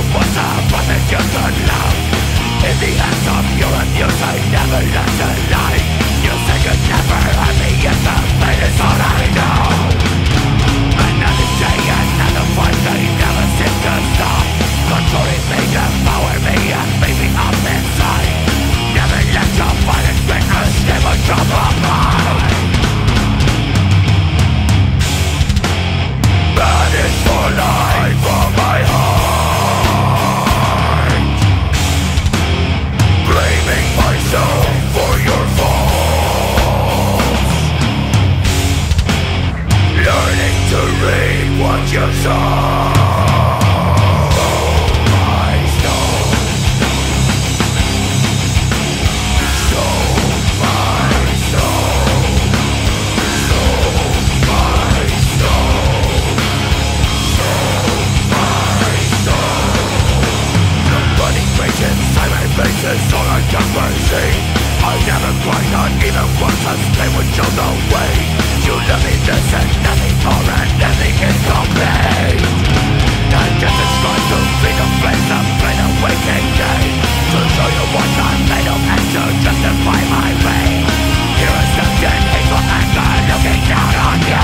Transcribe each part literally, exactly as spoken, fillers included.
was a weapon you could love. In the hands of your abuse I never learned to lie. You say you'd never hurt me, yet the pain is all I know. Another day, another fight, they never seem to stop. Controlling me, devour me, and beat me up inside. Never let your violent greatness never drop a mine. Banished for life from my heart, blaming myself for your faults, learning to read what you saw. Faces all I can see. I never cried, not even once, as they would show the way. You let me this and nothing more and nothing incomplete. I just describe to be the place that play the waking game, to show you what I'm made of and to justify my pain. Here is the dead hateful anger looking down on you,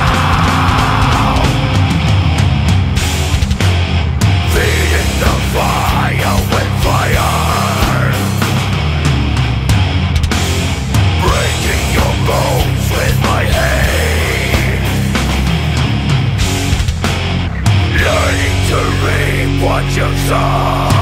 feeding the fire with fire, bones with my hate, learning to reap what you sow.